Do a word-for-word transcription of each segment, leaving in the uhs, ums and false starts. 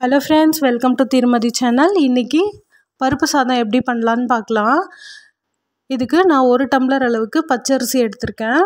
Hello friends welcome to Thirumathi channel. இன்னைக்கு பருப்பு சாதம் எப்படி பண்ணலாம்னு பார்க்கலாம். இதுக்கு நான் ஒரு டம்ளர் அளவுக்கு பச்சரிசி எடுத்துர்க்கேன்.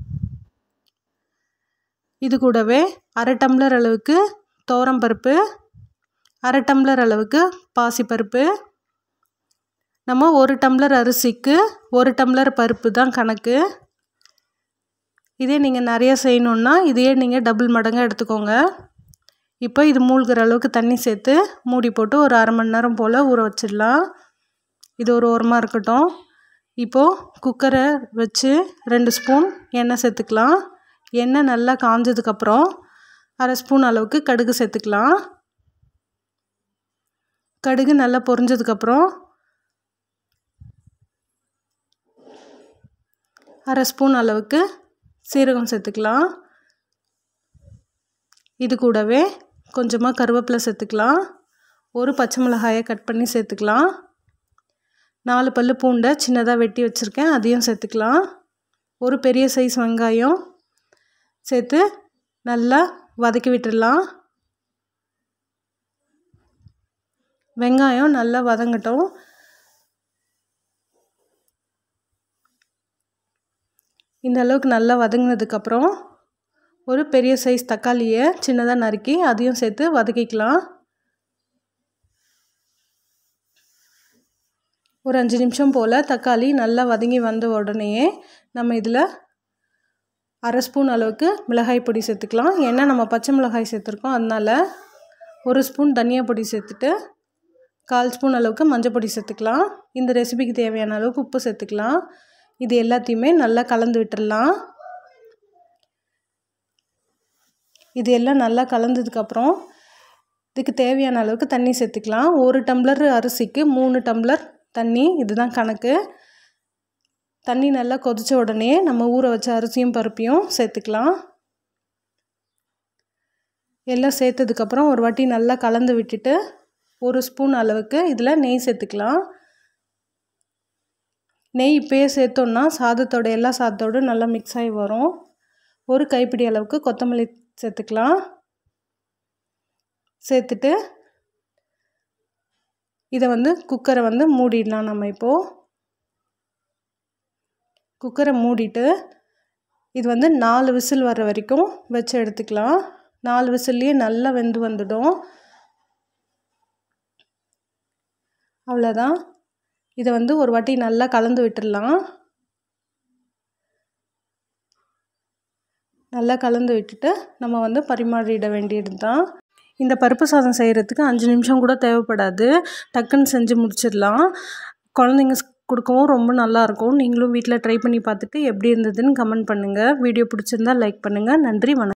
இது கூடவே அரை டம்ளர் அளவுக்கு தோரம் பருப்பு, அரை டம்ளர் அளவுக்கு பாசி பருப்பு. நம்ம ஒரு டம்ளர் அரிசிக்கு ஒரு டம்ளர் பருப்பு தான் கணக்கு. இதே நீங்க நிறைய செய்யணும்னா இதையே நீங்க டபுள் மடங்கா எடுத்துக்கோங்க. இப்போ இது மூழ்கிற அளவுக்கு தண்ணி சேர்த்து மூடி போட்டு ஒரு அரை மணி நேரம் போல் ஊற வச்சிடலாம். இது ஒரு ஓரமாக இருக்கட்டும். இப்போது குக்கரை வச்சு ரெண்டு ஸ்பூன் எண்ணெய் சேர்த்துக்கலாம். எண்ணெய் நல்லா காஞ்சதுக்கப்புறம் அரை ஸ்பூன் அளவுக்கு கடுகு சேர்த்துக்கலாம். கடுகு நல்லா பொரிஞ்சதுக்கப்புறம் அரை ஸ்பூன் அளவுக்கு சீரகம் சேர்த்துக்கலாம். இது கூடவே கொஞ்சமாக கருவேப்பிலை சேர்த்துக்கலாம். ஒரு பச்சை மிளகாயை கட் பண்ணி சேர்த்துக்கலாம். நாலு பல்லு பூண்டை சின்னதாக வெட்டி வச்சுருக்கேன், அதையும் சேர்த்துக்கலாம். ஒரு பெரிய சைஸ் வெங்காயம் சேர்த்து நல்லா வதக்கி விட்டுடலாம். வெங்காயம் நல்லா வதங்கட்டும். இந்த அளவுக்கு நல்லா வதங்கினதுக்கப்புறம் ஒரு பெரிய சைஸ் தக்காளியை சின்னதாக நறுக்கி அதையும் சேர்த்து வதக்கிக்கலாம். ஒரு அஞ்சு நிமிஷம் போல் தக்காளி நல்லா வதங்கி வந்த உடனேயே நம்ம இதில் அரை ஸ்பூன் அளவுக்கு மிளகாய் பொடி சேர்த்துக்கலாம். ஏன்னா நம்ம பச்சை மிளகாய் சேர்த்துருக்கோம், அதனால் ஒரு ஸ்பூன் தனியா பொடி சேர்த்துட்டு கால் ஸ்பூன் அளவுக்கு மஞ்சள் பொடி சேர்த்துக்கலாம். இந்த ரெசிபிக்கு தேவையான அளவுக்கு உப்பு சேர்த்துக்கலாம். இது எல்லாத்தையுமே நல்லா கலந்து விட்டுடலாம். இது எல்லாம் நல்லா கலந்ததுக்கப்புறம் இதுக்கு தேவையான அளவுக்கு தண்ணி சேர்த்துக்கலாம். ஒரு டம்ளர் அரிசிக்கு மூணு டம்ளர் தண்ணி, இதுதான் கணக்கு. தண்ணி நல்லா கொதித்த உடனே நம்ம ஊற வச்ச அரிசியும் பருப்பையும் சேர்த்துக்கலாம். எல்லாம் சேர்த்ததுக்கப்புறம் ஒரு வாட்டி நல்லா கலந்து விட்டுட்டு ஒரு ஸ்பூன் அளவுக்கு இதில் நெய் சேர்த்துக்கலாம். நெய் இப்போயே சேர்த்தோன்னா சாதத்தோட எல்லா சாதத்தோடு நல்லா மிக்ஸ் ஆகி வரும். ஒரு கைப்பிடி அளவுக்கு கொத்தமல்லி சேர்த்துக்கலாம். சேர்த்துட்டு இதை வந்து குக்கரை வந்து மூடிடலாம். நம்ம இப்போது குக்கரை மூடிட்டு இது வந்து நாலு விசில் வர்ற வரைக்கும் வச்சு எடுத்துக்கலாம். நாலு விசில்லையே நல்லா வெந்து வந்துடும். அவ்வளோதான். இதை வந்து ஒரு வாட்டி நல்லா கலந்து விட்டுடலாம். நல்லா கலந்து விட்டுட்டு நம்ம வந்து பரிமாறிட வேண்டியது தான். இந்த பருப்பு சாதம் செய்கிறதுக்கு அஞ்சு நிமிஷம் கூட தேவைப்படாது, டக்குன்னு செஞ்சு முடிச்சிடலாம். குழந்தைங்க கொடுக்கவும் ரொம்ப நல்லாயிருக்கும். நீங்களும் வீட்டில் ட்ரை பண்ணி பார்த்துட்டு எப்படி இருந்ததுன்னு கமெண்ட் பண்ணுங்கள். வீடியோ பிடிச்சிருந்தா லைக் பண்ணுங்கள். நன்றி, வணக்கம்.